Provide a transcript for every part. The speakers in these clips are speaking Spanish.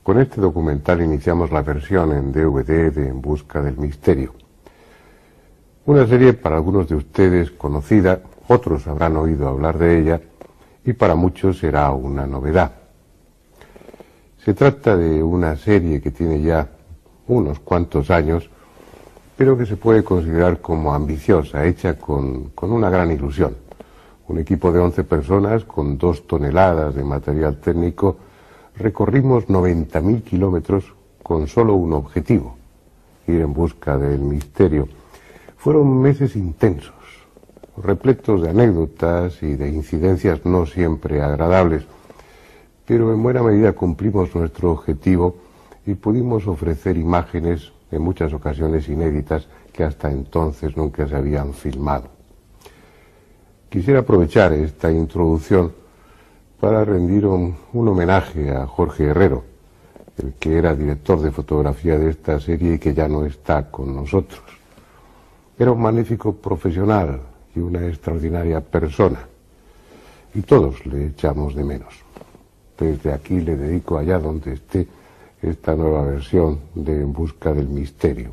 Con este documental iniciamos la versión en DVD de En busca del misterio. Una serie para algunos de ustedes conocida, otros habrán oído hablar de ella y para muchos será una novedad. Se trata de una serie que tiene ya unos cuantos años, pero que se puede considerar como ambiciosa, hecha con una gran ilusión. Un equipo de 11 personas con 2 toneladas de material técnico recorrimos 90.000 kilómetros con solo un objetivo: ir en busca del misterio. Fueron meses intensos, repletos de anécdotas y de incidencias no siempre agradables, pero en buena medida cumplimos nuestro objetivo y pudimos ofrecer imágenes en muchas ocasiones inéditas que hasta entonces nunca se habían filmado. Quisiera aprovechar esta introducción para rendir un homenaje a Jorge Herrero, el que era director de fotografía de esta serie y que ya no está con nosotros. Era un magnífico profesional y una extraordinaria persona, y todos le echamos de menos. Desde aquí le dedico, allá donde esté, esta nueva versión de En busca del misterio.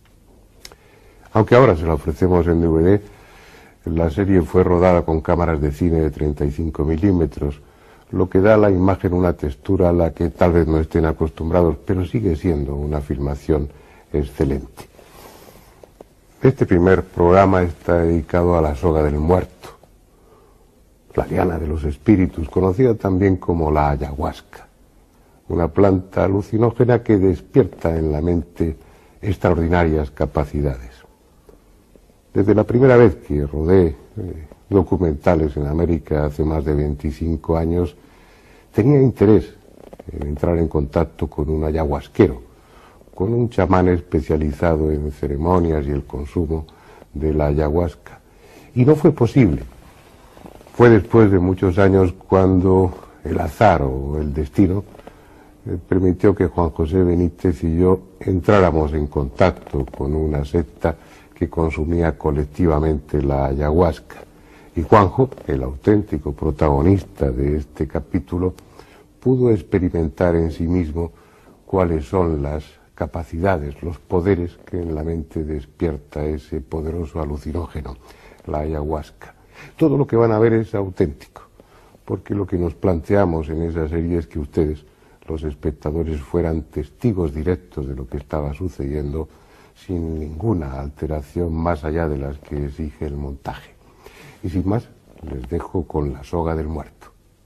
Aunque ahora se la ofrecemos en DVD, la serie fue rodada con cámaras de cine de 35 milímetros, lo que da a la imagen una textura a la que tal vez no estén acostumbrados, pero sigue siendo una filmación excelente. Este primer programa está dedicado a la soga del muerto, la liana de los espíritus, conocida también como la ayahuasca, una planta alucinógena que despierta en la mente extraordinarias capacidades. Desde la primera vez que rodé documentales en América hace más de 25 años, tenía interés en entrar en contacto con un ayahuasquero, con un chamán especializado en ceremonias y el consumo de la ayahuasca. Y no fue posible. Fue después de muchos años cuando el azar o el destino permitió que Juan José Benítez y yo entráramos en contacto con una secta que consumía colectivamente la ayahuasca. Y Juanjo, el auténtico protagonista de este capítulo, pudo experimentar en sí mismo cuáles son las capacidades, los poderes que en la mente despierta ese poderoso alucinógeno, la ayahuasca. Todo lo que van a ver es auténtico, porque lo que nos planteamos en esa serie es que ustedes, los espectadores, fueran testigos directos de lo que estaba sucediendo, sin ninguna alteración más allá de las que exige el montaje. Y sin más, les dejo con la soga del muerto.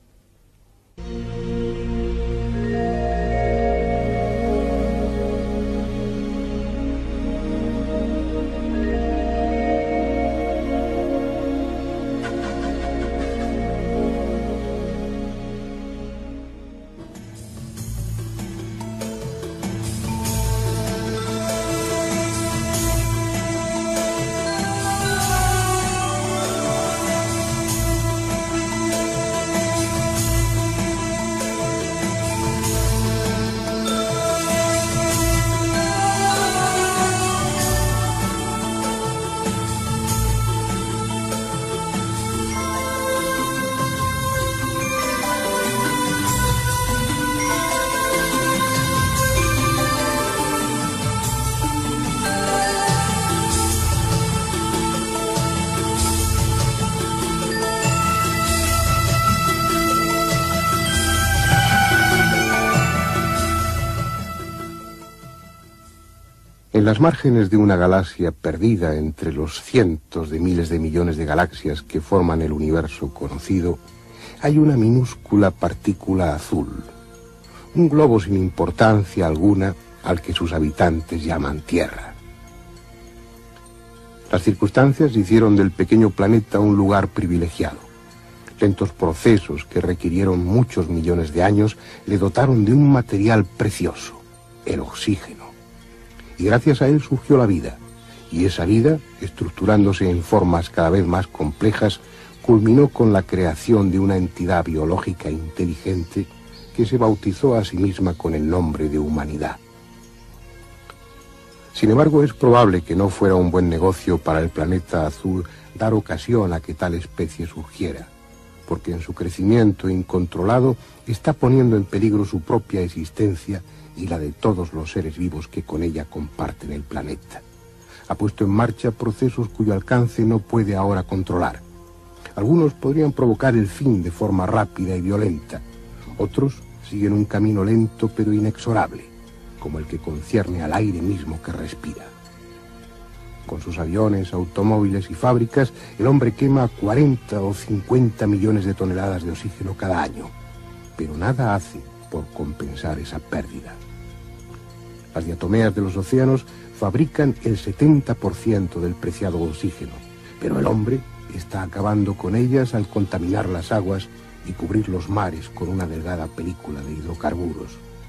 En las márgenes de una galaxia perdida entre los cientos de miles de millones de galaxias que forman el universo conocido, hay una minúscula partícula azul, un globo sin importancia alguna al que sus habitantes llaman Tierra. Las circunstancias hicieron del pequeño planeta un lugar privilegiado. Lentos procesos que requirieron muchos millones de años le dotaron de un material precioso, el oxígeno. Y gracias a él surgió la vida, y esa vida, estructurándose en formas cada vez más complejas, culminó con la creación de una entidad biológica inteligente que se bautizó a sí misma con el nombre de humanidad. Sin embargo, es probable que no fuera un buen negocio para el planeta azul dar ocasión a que tal especie surgiera, porque en su crecimiento incontrolado está poniendo en peligro su propia existencia y la de todos los seres vivos que con ella comparten el planeta. Ha puesto en marcha procesos cuyo alcance no puede ahora controlar. Algunos podrían provocar el fin de forma rápida y violenta. Otros siguen un camino lento pero inexorable, como el que concierne al aire mismo que respira. Con sus aviones, automóviles y fábricas, el hombre quema 40 o 50 millones de toneladas de oxígeno cada año, pero nada hace por compensar esa pérdida. Las diatomeas de los océanos fabrican el 70% del preciado oxígeno, pero el hombre está acabando con ellas al contaminar las aguas y cubrir los mares con una delgada película de hidrocarburos.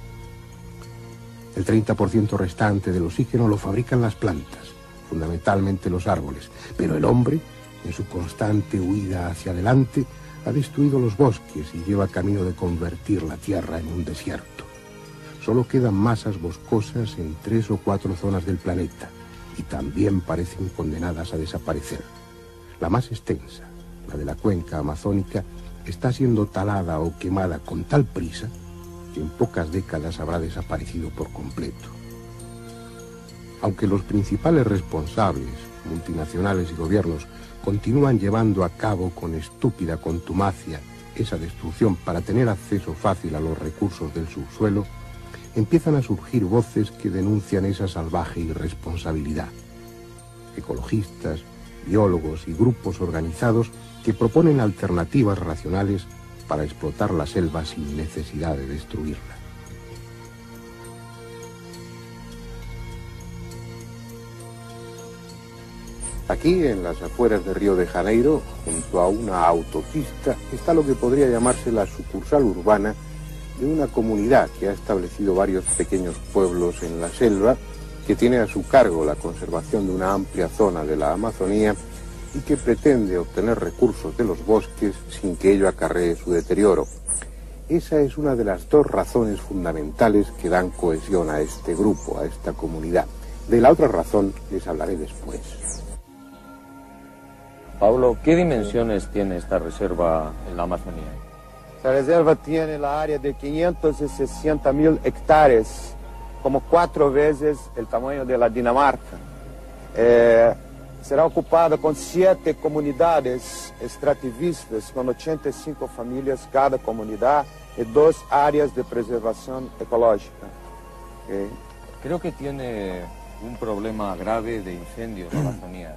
El 30% restante del oxígeno lo fabrican las plantas, fundamentalmente los árboles, pero el hombre, en su constante huida hacia adelante, ha destruido los bosques y lleva camino de convertir la tierra en un desierto. Solo quedan masas boscosas en 3 o 4 zonas del planeta y también parecen condenadas a desaparecer. La más extensa, la de la cuenca amazónica, está siendo talada o quemada con tal prisa que en pocas décadas habrá desaparecido por completo. Aunque los principales responsables, multinacionales y gobiernos, continúan llevando a cabo con estúpida contumacia esa destrucción para tener acceso fácil a los recursos del subsuelo, empiezan a surgir voces que denuncian esa salvaje irresponsabilidad. Ecologistas, biólogos y grupos organizados que proponen alternativas racionales para explotar la selva sin necesidad de destruirla. Aquí, en las afueras de Río de Janeiro, junto a una autopista, está lo que podría llamarse la sucursal urbana de una comunidad que ha establecido varios pequeños pueblos en la selva, que tiene a su cargo la conservación de una amplia zona de la Amazonía y que pretende obtener recursos de los bosques sin que ello acarree su deterioro. Esa es una de las 2 razones fundamentales que dan cohesión a este grupo, a esta comunidad. De la otra razón les hablaré después. Paulo, ¿qué dimensiones tiene esta reserva en la Amazonía? Esta reserva tiene la área de 560.000 hectáreas, como 4 veces el tamaño de la Dinamarca. Será ocupada con 7 comunidades extractivistas, con 85 familias cada comunidad y 2 áreas de preservación ecológica. Creo que tiene un problema grave de incendios en la Amazonía.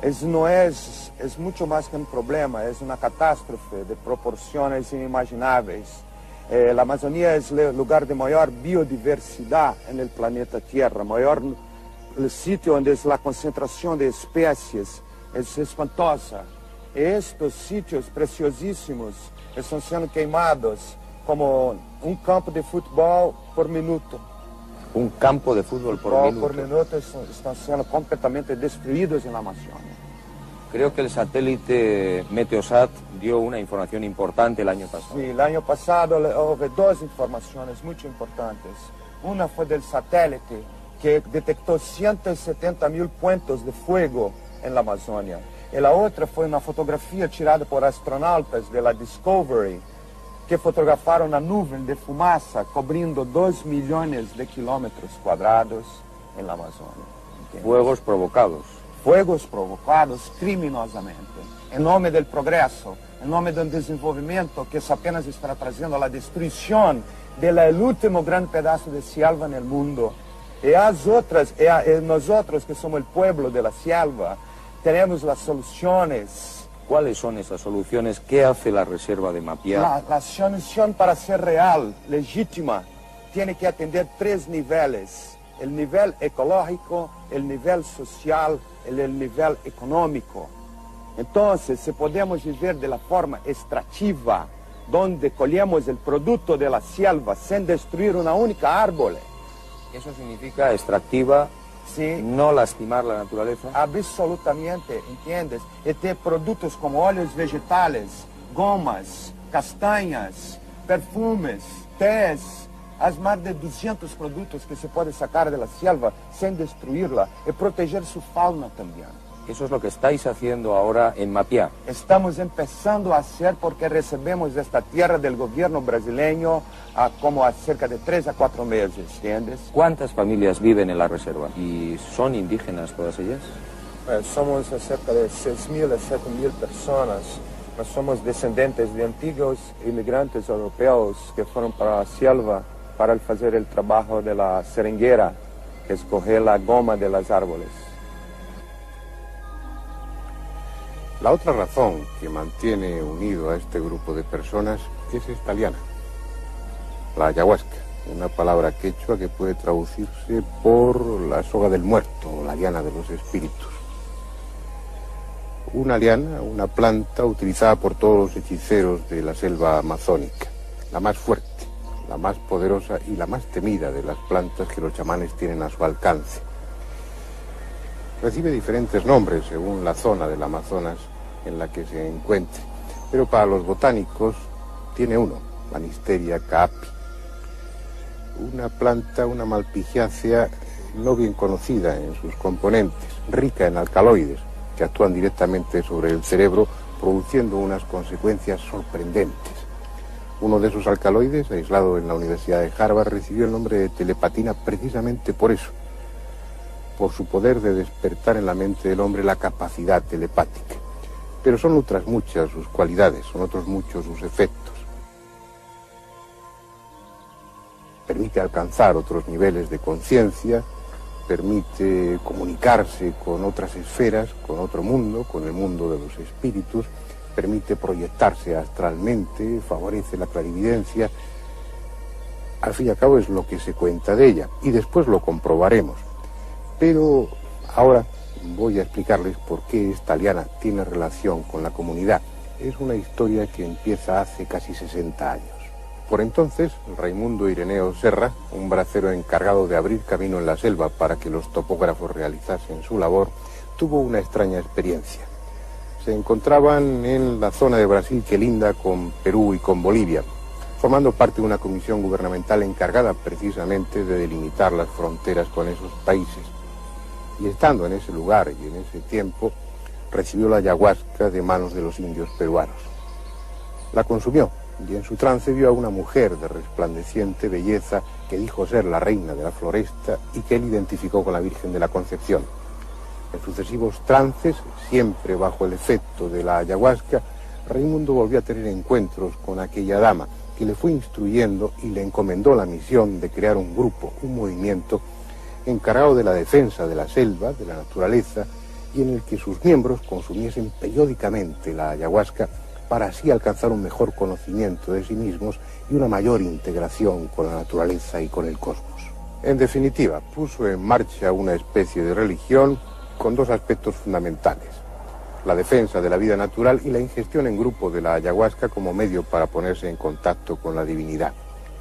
Es mucho más que un problema, es una catástrofe de proporciones inimaginables. La Amazonía es el lugar de mayor biodiversidad en el planeta Tierra, el sitio donde es la concentración de especies es espantosa. Estos sitios preciosísimos están siendo quemados como un campo de fútbol por minuto. Un campo de fútbol por minuto están siendo completamente destruidos en la Amazonia. Creo que el satélite Meteosat dio una información importante el año pasado. Sí, el año pasado hubo 2 informaciones muy importantes. Una fue del satélite que detectó 170.000 puntos de fuego en la Amazonia. Y la otra fue una fotografía tirada por astronautas de la Discovery, que fotografaron una nube de fumaza cubriendo 2 millones de kilómetros cuadrados en la Amazonia. ¿Entiendes? Fuegos provocados criminosamente, en nombre del progreso, en nombre de un desenvolvimiento que apenas está trayendo la destrucción del último gran pedazo de selva en el mundo. Y nosotros que somos el pueblo de la selva, tenemos las soluciones. ¿Cuáles son esas soluciones? ¿Qué hace la reserva de Mapiá? La solución para ser real, legítima, tiene que atender 3 niveles. El nivel ecológico, el nivel social y el nivel económico. Entonces, si podemos vivir de la forma extractiva, donde colhemos el producto de la selva sin destruir una única árbol. Eso significa extractiva. Sí. No lastimar la naturaleza. Absolutamente, ¿entiendes? Y de productos como óleos vegetales, gomas, castañas, perfumes, tés, as más de 200 productos que se puede sacar de la selva sin destruirla y proteger su fauna también. que eso es lo que estáis haciendo ahora en Mapiá. Estamos empezando a hacer porque recibimos esta tierra del gobierno brasileño como a cerca de 3 a 4 meses, ¿entiendes? ¿Cuántas familias viven en la reserva? ¿Y son indígenas todas ellas? Somos cerca de 6.000 a 7.000 personas. Somos descendientes de antiguos inmigrantes europeos que fueron para la selva para hacer el trabajo de la seringuera, que es coger la goma de los árboles. La otra razón que mantiene unido a este grupo de personas es esta liana, la ayahuasca, una palabra quechua que puede traducirse por la soga del muerto o la liana de los espíritus. Una liana, una planta utilizada por todos los hechiceros de la selva amazónica, la más fuerte, la más poderosa y la más temida de las plantas que los chamanes tienen a su alcance. Recibe diferentes nombres según la zona del Amazonas en la que se encuentre, pero para los botánicos tiene uno, Banisterium caapi, una planta, una malpighiácea no bien conocida en sus componentes, rica en alcaloides que actúan directamente sobre el cerebro, produciendo unas consecuencias sorprendentes. Uno de esos alcaloides, aislado en la Universidad de Harvard, recibió el nombre de telepatina precisamente por eso, por su poder de despertar en la mente del hombre la capacidad telepática. Pero son otras muchas sus cualidades, son otros muchos sus efectos. Permite alcanzar otros niveles de conciencia, permite comunicarse con otras esferas, con otro mundo, con el mundo de los espíritus, permite proyectarse astralmente, favorece la clarividencia. Al fin y al cabo es lo que se cuenta de ella, y después lo comprobaremos. Pero ahora voy a explicarles por qué esta liana tiene relación con la comunidad. Es una historia que empieza hace casi 60 años. Por entonces, Raimundo Ireneo Serra, un bracero encargado de abrir camino en la selva para que los topógrafos realizasen su labor, tuvo una extraña experiencia. Se encontraban en la zona de Brasil que linda con Perú y con Bolivia, formando parte de una comisión gubernamental encargada precisamente de delimitar las fronteras con esos países. Y estando en ese lugar y en ese tiempo, recibió la ayahuasca de manos de los indios peruanos. La consumió y en su trance vio a una mujer de resplandeciente belleza que dijo ser la reina de la floresta y que él identificó con la Virgen de la Concepción. En sucesivos trances, siempre bajo el efecto de la ayahuasca, Raimundo volvió a tener encuentros con aquella dama que le fue instruyendo y le encomendó la misión de crear un grupo, un movimiento encargado de la defensa de la selva, de la naturaleza, y en el que sus miembros consumiesen periódicamente la ayahuasca para así alcanzar un mejor conocimiento de sí mismos y una mayor integración con la naturaleza y con el cosmos. En definitiva, puso en marcha una especie de religión con dos aspectos fundamentales: la defensa de la vida natural y la ingestión en grupo de la ayahuasca como medio para ponerse en contacto con la divinidad.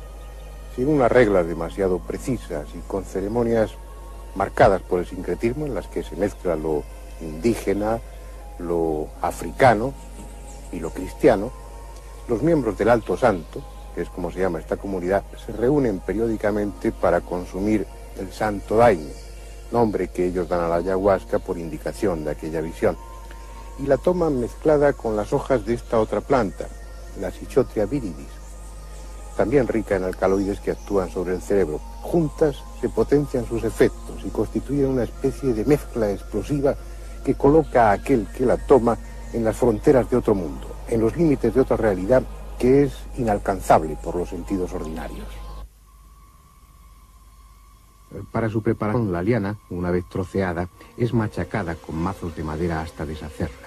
Sin unas reglas demasiado precisas y con ceremonias marcadas por el sincretismo en las que se mezcla lo indígena, lo africano y lo cristiano, los miembros del Alto Santo, que es como se llama esta comunidad, se reúnen periódicamente para consumir el Santo Daime, nombre que ellos dan a la ayahuasca por indicación de aquella visión, y la toman mezclada con las hojas de esta otra planta, la Cichotria viridis, también rica en alcaloides que actúan sobre el cerebro. Juntas se potencian sus efectos y constituyen una especie de mezcla explosiva que coloca a aquel que la toma en las fronteras de otro mundo, en los límites de otra realidad que es inalcanzable por los sentidos ordinarios. Para su preparación, la liana, una vez troceada, es machacada con mazos de madera hasta deshacerla.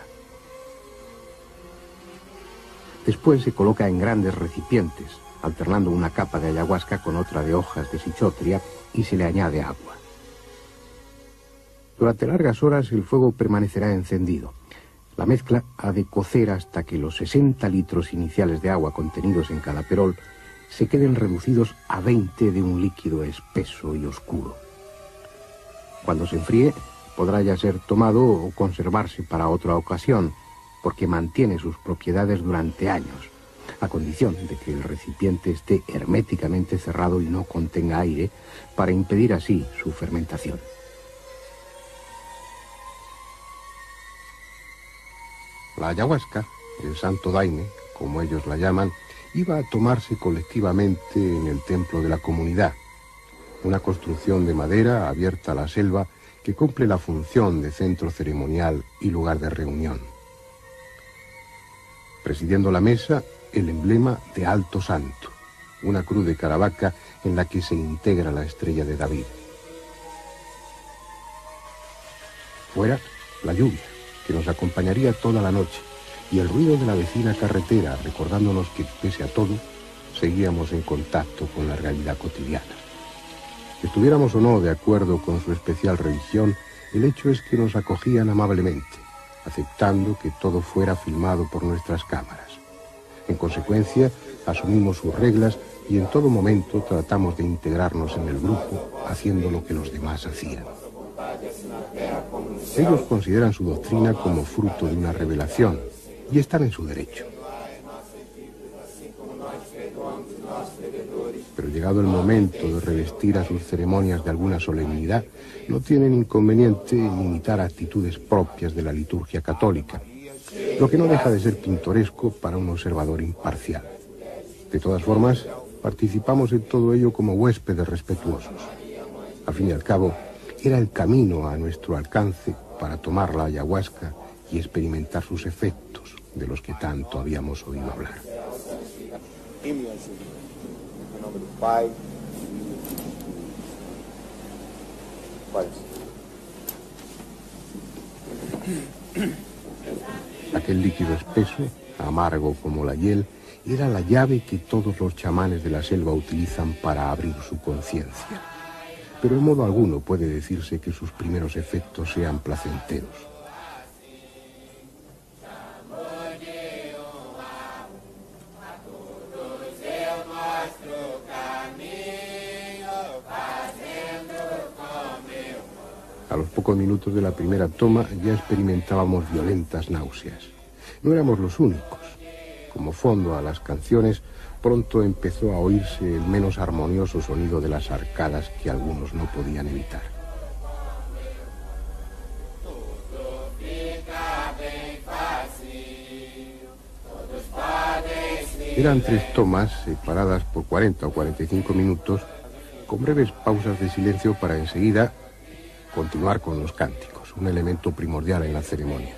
Después se coloca en grandes recipientes, alternando una capa de ayahuasca con otra de hojas de cichotria, y se le añade agua. Durante largas horas el fuego permanecerá encendido. La mezcla ha de cocer hasta que los 60 litros iniciales de agua contenidos en cada perol se queden reducidos a 20 de un líquido espeso y oscuro. Cuando se enfríe, podrá ya ser tomado o conservarse para otra ocasión, porque mantiene sus propiedades durante años, a condición de que el recipiente esté herméticamente cerrado y no contenga aire, para impedir así su fermentación. La ayahuasca, el santo daime, como ellos la llaman, iba a tomarse colectivamente en el templo de la comunidad, una construcción de madera abierta a la selva que cumple la función de centro ceremonial y lugar de reunión. Presidiendo la mesa, el emblema de Alto Santo, una cruz de Caravaca en la que se integra la estrella de David. Fuera, la lluvia, que nos acompañaría toda la noche, y el ruido de la vecina carretera, recordándonos que, pese a todo, seguíamos en contacto con la realidad cotidiana. Estuviéramos o no de acuerdo con su especial religión, el hecho es que nos acogían amablemente, aceptando que todo fuera filmado por nuestras cámaras. En consecuencia, asumimos sus reglas y en todo momento tratamos de integrarnos en el grupo, haciendo lo que los demás hacían. Ellos consideran su doctrina como fruto de una revelación, y están en su derecho. Pero llegado el momento de revestir a sus ceremonias de alguna solemnidad, no tienen inconveniente en imitar actitudes propias de la liturgia católica, lo que no deja de ser pintoresco para un observador imparcial. De todas formas, participamos en todo ello como huéspedes respetuosos. Al fin y al cabo, era el camino a nuestro alcance para tomar la ayahuasca y experimentar sus efectos, de los que tanto habíamos oído hablar. Aquel líquido espeso, amargo como la hiel, era la llave que todos los chamanes de la selva utilizan para abrir su conciencia. Pero en modo alguno puede decirse que sus primeros efectos sean placenteros. A los pocos minutos de la primera toma ya experimentábamos violentas náuseas. No éramos los únicos. Como fondo a las canciones, pronto empezó a oírse el menos armonioso sonido de las arcadas que algunos no podían evitar. Eran 3 tomas separadas por 40 o 45 minutos, con breves pausas de silencio para enseguida continuar con los cánticos, un elemento primordial en la ceremonia.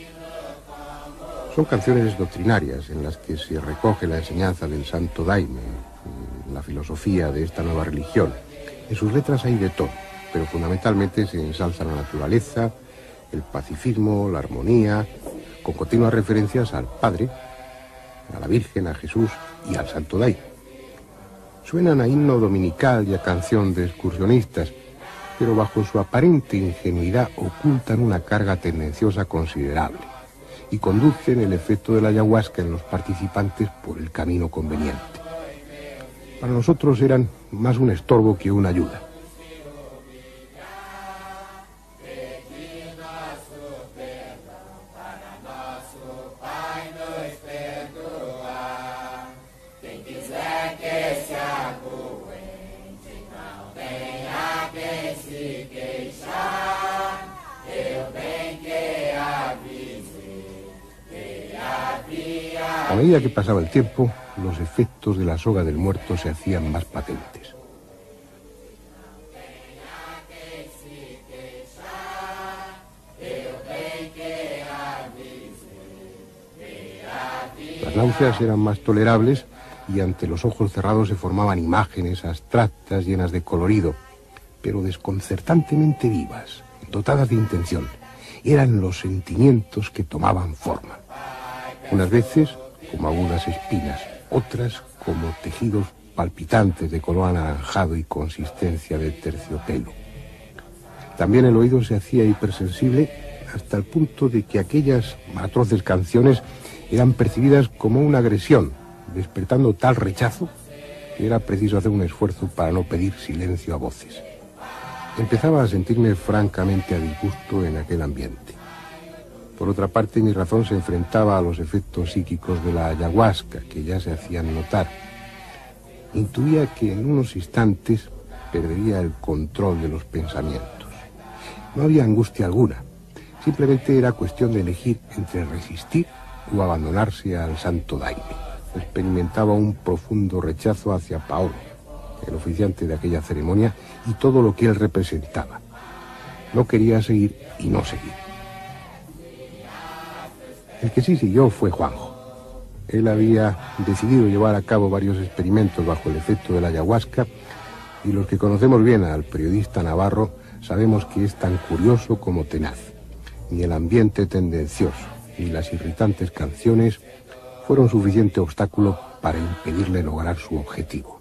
Son canciones doctrinarias en las que se recoge la enseñanza del santo daime, la filosofía de esta nueva religión. En sus letras hay de todo, pero fundamentalmente se ensalza la naturaleza, el pacifismo, la armonía, con continuas referencias al Padre, a la Virgen, a Jesús y al santo daime. Suenan a himno dominical y a canción de excursionistas, pero bajo su aparente ingenuidad ocultan una carga tendenciosa considerable y conducen el efecto de la ayahuasca en los participantes por el camino conveniente. Para nosotros eran más un estorbo que una ayuda. A medida que pasaba el tiempo, los efectos de la soga del muerto se hacían más patentes. Las náuseas eran más tolerables y ante los ojos cerrados se formaban imágenes abstractas llenas de colorido, pero desconcertantemente vivas, dotadas de intención. Eran los sentimientos que tomaban forma. Unas veces como agudas espinas, otras como tejidos palpitantes de color anaranjado y consistencia de terciopelo. También el oído se hacía hipersensible hasta el punto de que aquellas atroces canciones eran percibidas como una agresión, despertando tal rechazo que era preciso hacer un esfuerzo para no pedir silencio a voces. Empezaba a sentirme francamente a disgusto en aquel ambiente. Por otra parte, mi razón se enfrentaba a los efectos psíquicos de la ayahuasca, que ya se hacían notar. Intuía que en unos instantes perdería el control de los pensamientos. No había angustia alguna, Simplemente era cuestión de elegir entre resistir o abandonarse al santo daime. Experimentaba un profundo rechazo hacia Paolo, el oficiante de aquella ceremonia, y todo lo que él representaba. No quería seguir y no seguir. El que sí siguió fue Juanjo. Él había decidido llevar a cabo varios experimentos bajo el efecto de la ayahuasca, y los que conocemos bien al periodista Navarro sabemos que es tan curioso como tenaz. Ni el ambiente tendencioso, ni las irritantes canciones fueron suficiente obstáculo para impedirle lograr su objetivo.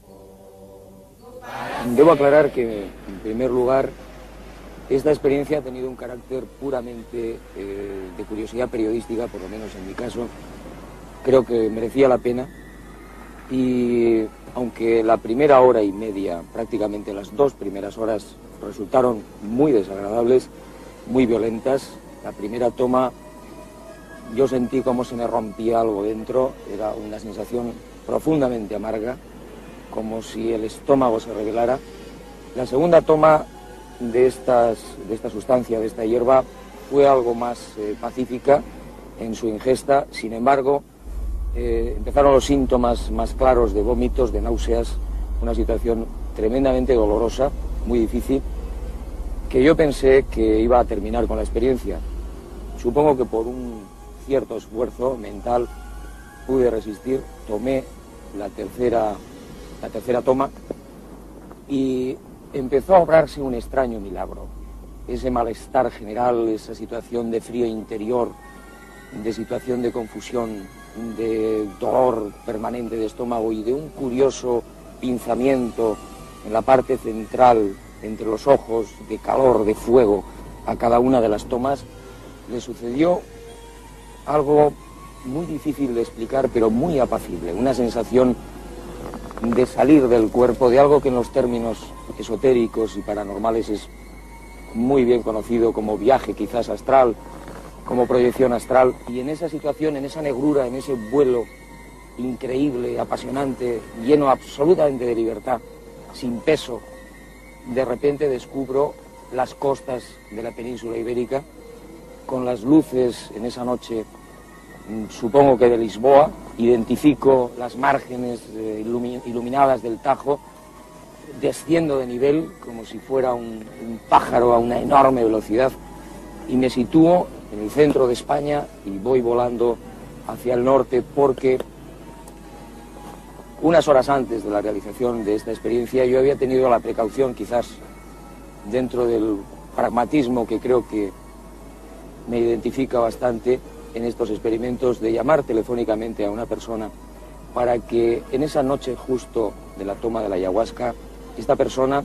Debo aclarar que, en primer lugar, esta experiencia ha tenido un carácter puramente de curiosidad periodística, por lo menos en mi caso. Creo que merecía la pena, y aunque la primera hora y media, prácticamente las 2 primeras horas, resultaron muy desagradables, muy violentas, la primera toma yo sentí como se me rompía algo dentro, era una sensación profundamente amarga, como si el estómago se revelara. La segunda toma de esta sustancia, de esta hierba, fue algo más pacífica en su ingesta. Sin embargo, empezaron los síntomas más claros de vómitos, de náuseas, una situación tremendamente dolorosa, muy difícil, que yo pensé que iba a terminar con la experiencia. Supongo que por un cierto esfuerzo mental pude resistir, tomé la tercera toma y empezó a obrarse un extraño milagro. Ese malestar general, esa situación de frío interior, de situación de confusión, de dolor permanente de estómago y de un curioso pinzamiento en la parte central, entre los ojos, de calor, de fuego, a cada una de las tomas, le sucedió algo muy difícil de explicar, pero muy apacible, una sensación de salir del cuerpo, de algo que en los términos esotéricos y paranormales es muy bien conocido como viaje quizás astral, como proyección astral. Y en esa situación, en esa negrura, en ese vuelo increíble, apasionante, lleno absolutamente de libertad, sin peso, de repente descubro las costas de la península ibérica, con las luces en esa noche, supongo que de Lisboa, identifico las márgenes iluminadas del Tajo, desciendo de nivel como si fuera un pájaro a una enorme velocidad y me sitúo en el centro de España y voy volando hacia el norte porque unas horas antes de la realización de esta experiencia yo había tenido la precaución, quizás dentro del pragmatismo que creo que me identifica bastante en estos experimentos, de llamar telefónicamente a una persona para que en esa noche justo de la toma de la ayahuasca, esta persona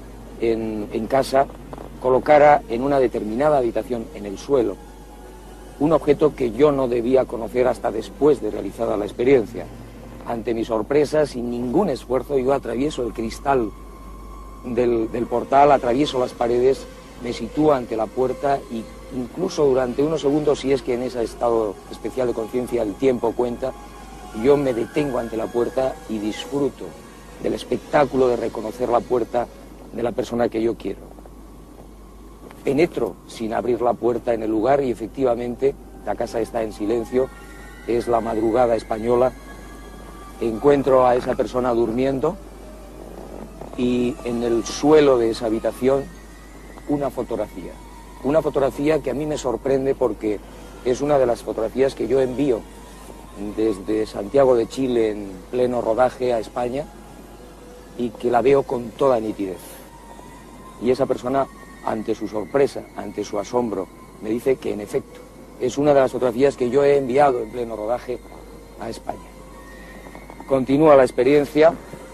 en casa colocara en una determinada habitación en el suelo un objeto que yo no debía conocer hasta después de realizada la experiencia. Ante mi sorpresa, sin ningún esfuerzo, yo atravieso el cristal del portal, atravieso las paredes, me sitúo ante la puerta y incluso durante unos segundos, si es que en ese estado especial de conciencia el tiempo cuenta, yo me detengo ante la puerta y disfruto del espectáculo de reconocer la puerta de la persona que yo quiero. Penetro sin abrir la puerta en el lugar y efectivamente la casa está en silencio, es la madrugada española, encuentro a esa persona durmiendo y en el suelo de esa habitación una fotografía que a mí me sorprende porque es una de las fotografías que yo envío desde Santiago de Chile en pleno rodaje a España y que la veo con toda nitidez. Y esa persona, ante su sorpresa, ante su asombro, me dice que en efecto es una de las fotografías que yo he enviado en pleno rodaje a España. Continúa la experiencia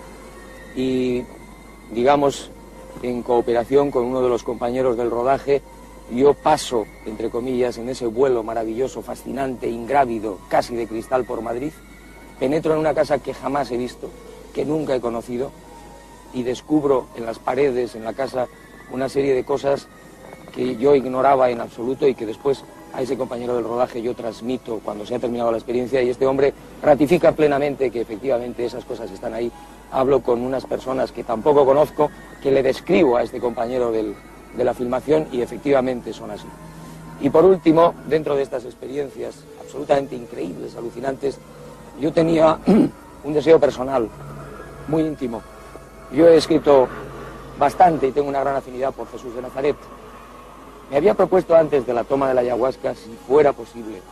y, digamos, en cooperación con uno de los compañeros del rodaje, yo paso, entre comillas, en ese vuelo maravilloso, fascinante, ingrávido, casi de cristal por Madrid, penetro en una casa que jamás he visto, que nunca he conocido, y descubro en las paredes, en la casa, una serie de cosas que yo ignoraba en absoluto y que después a ese compañero del rodaje yo transmito cuando se ha terminado la experiencia y este hombre ratifica plenamente que efectivamente esas cosas están ahí. Hablo con unas personas que tampoco conozco, que le describo a este compañero de la filmación y efectivamente son así. Y por último, dentro de estas experiencias absolutamente increíbles, alucinantes, yo tenía un deseo personal, muy íntimo. Yo he escrito bastante y tengo una gran afinidad por Jesús de Nazaret. Me había propuesto antes de la toma de la ayahuasca, si fuera posible,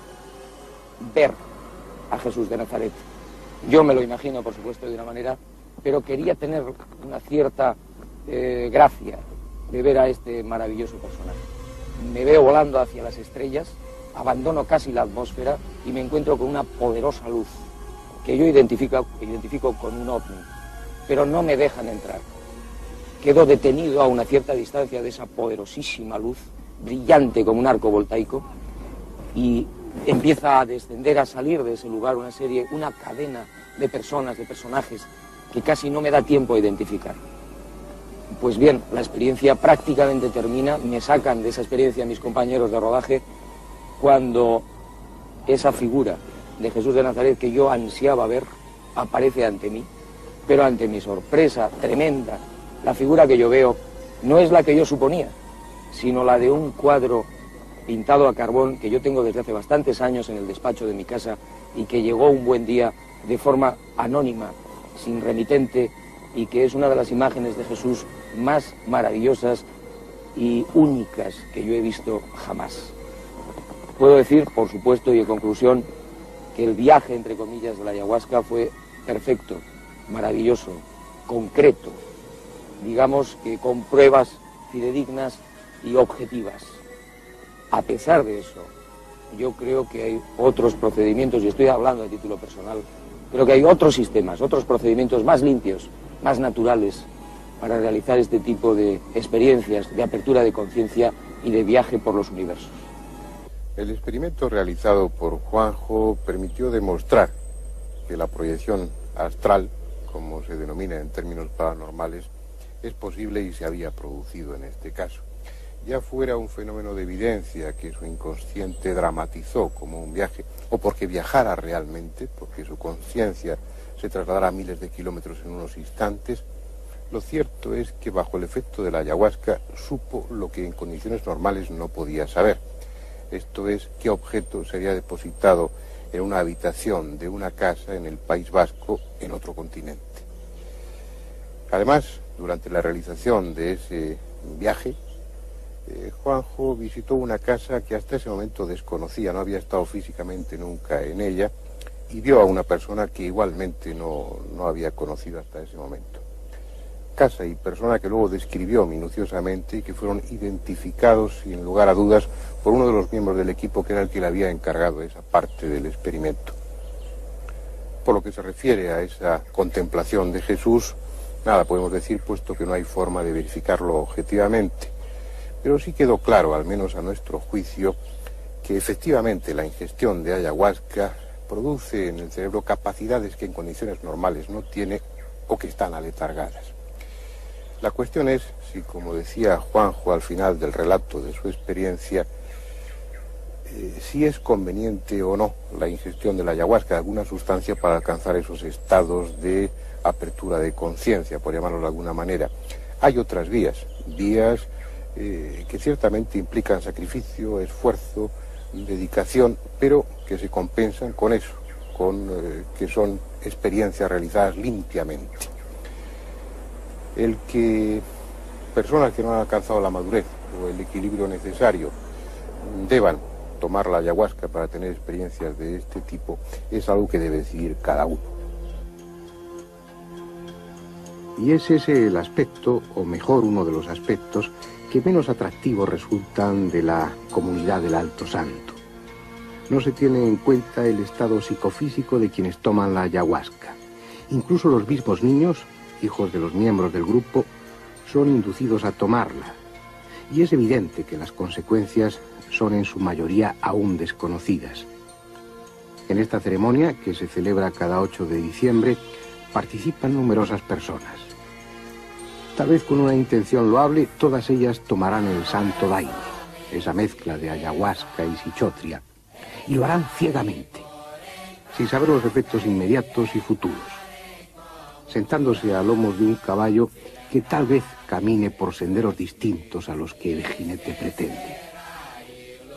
ver a Jesús de Nazaret. Yo me lo imagino, por supuesto, de una manera, pero quería tener una cierta gracia de ver a este maravilloso personaje. Me veo volando hacia las estrellas, abandono casi la atmósfera y me encuentro con una poderosa luz que yo identifico con un ovni, pero no me dejan entrar. Quedo detenido a una cierta distancia de esa poderosísima luz, brillante como un arco voltaico, y empieza a descender, a salir de ese lugar una cadena de personas, de personajes, que casi no me da tiempo a identificar. Pues bien, la experiencia prácticamente termina, me sacan de esa experiencia mis compañeros de rodaje, cuando esa figura de Jesús de Nazaret que yo ansiaba ver aparece ante mí, pero ante mi sorpresa tremenda, la figura que yo veo no es la que yo suponía, sino la de un cuadro pintado a carbón que yo tengo desde hace bastantes años en el despacho de mi casa y que llegó un buen día de forma anónima, sin remitente, y que es una de las imágenes de Jesús más maravillosas y únicas que yo he visto jamás. Puedo decir, por supuesto, y en conclusión, que el viaje, entre comillas, de la ayahuasca fue perfecto, maravilloso, concreto, digamos que con pruebas fidedignas y objetivas. A pesar de eso, yo creo que hay otros procedimientos, y estoy hablando a título personal, creo que hay otros sistemas, otros procedimientos más limpios, más naturales, para realizar este tipo de experiencias de apertura de conciencia y de viaje por los universos. El experimento realizado por Juanjo permitió demostrar que la proyección astral, como se denomina en términos paranormales, es posible y se había producido en este caso. Ya fuera un fenómeno de evidencia que su inconsciente dramatizó como un viaje, o porque viajara realmente, porque su conciencia se trasladara a miles de kilómetros en unos instantes, lo cierto es que bajo el efecto de la ayahuasca supo lo que en condiciones normales no podía saber. Esto es, qué objeto sería depositado en una habitación de una casa en el País Vasco, en otro continente. Además, durante la realización de ese viaje, Juanjo visitó una casa que hasta ese momento desconocía, no había estado físicamente nunca en ella, y vio a una persona que igualmente no había conocido hasta ese momento. Casa y persona que luego describió minuciosamente y que fueron identificados sin lugar a dudas por uno de los miembros del equipo que era el que le había encargado esa parte del experimento. Por lo que se refiere a esa contemplación de Jesús, nada podemos decir puesto que no hay forma de verificarlo objetivamente. Pero sí quedó claro, al menos a nuestro juicio, que efectivamente la ingestión de ayahuasca produce en el cerebro capacidades que en condiciones normales no tiene o que están aletargadas. La cuestión es si, como decía Juanjo al final del relato de su experiencia, si es conveniente o no la ingestión de la ayahuasca, de alguna sustancia para alcanzar esos estados de apertura de conciencia, por llamarlo de alguna manera. Hay otras vías que ciertamente implican sacrificio, esfuerzo, dedicación, pero que se compensan con eso, que son experiencias realizadas limpiamente. El que personas que no han alcanzado la madurez o el equilibrio necesario deban tomar la ayahuasca para tener experiencias de este tipo es algo que debe decidir cada uno. Y es ese el aspecto, o mejor uno de los aspectos, que menos atractivos resultan de la comunidad del Alto Santo. No se tiene en cuenta el estado psicofísico de quienes toman la ayahuasca. Incluso los mismos niños, hijos de los miembros del grupo, son inducidos a tomarla. Y es evidente que las consecuencias son en su mayoría aún desconocidas. En esta ceremonia, que se celebra cada 8 de diciembre, participan numerosas personas. Tal vez con una intención loable, todas ellas tomarán el santo daime, esa mezcla de ayahuasca y sichotria, y lo harán ciegamente, sin saber los efectos inmediatos y futuros, sentándose a lomos de un caballo que tal vez camine por senderos distintos a los que el jinete pretende.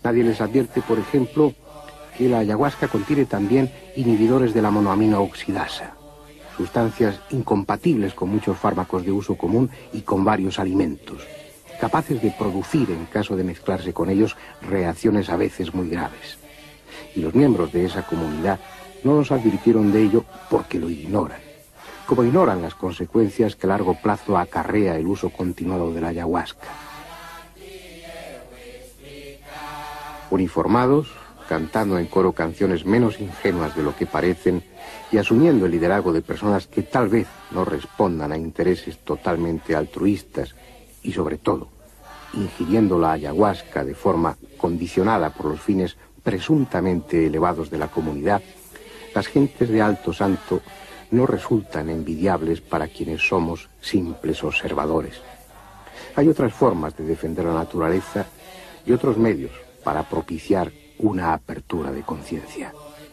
Nadie les advierte, por ejemplo, que la ayahuasca contiene también inhibidores de la monoamina oxidasa, sustancias incompatibles con muchos fármacos de uso común y con varios alimentos, capaces de producir, en caso de mezclarse con ellos, reacciones a veces muy graves. Y los miembros de esa comunidad no nos advirtieron de ello porque lo ignoran, como ignoran las consecuencias que a largo plazo acarrea el uso continuado de la ayahuasca. Uniformados, cantando en coro canciones menos ingenuas de lo que parecen y asumiendo el liderazgo de personas que tal vez no respondan a intereses totalmente altruistas y, sobre todo, ingiriendo la ayahuasca de forma condicionada por los fines presuntamente elevados de la comunidad, las gentes de Alto Santo no resultan envidiables para quienes somos simples observadores. Hay otras formas de defender la naturaleza y otros medios para propiciar una apertura de conciencia.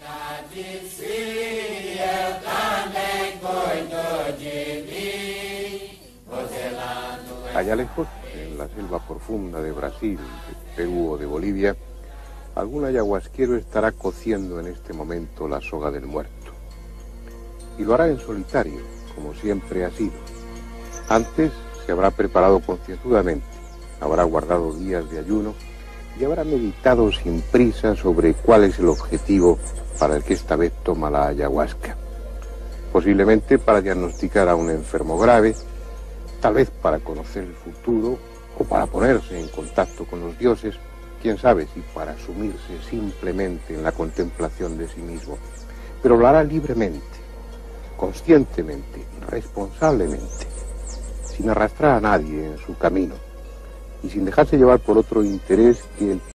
Allá lejos, en la selva profunda de Brasil, de Perú o de Bolivia, algún ayahuasquero estará cociendo en este momento la soga del muerto. Y lo hará en solitario, como siempre ha sido. Antes se habrá preparado concienzudamente, habrá guardado días de ayuno y habrá meditado sin prisa sobre cuál es el objetivo para el que esta vez toma la ayahuasca. Posiblemente para diagnosticar a un enfermo grave, tal vez para conocer el futuro o para ponerse en contacto con los dioses, quién sabe si para sumirse simplemente en la contemplación de sí mismo. Pero lo hará libremente, conscientemente, responsablemente, sin arrastrar a nadie en su camino y sin dejarse llevar por otro interés que el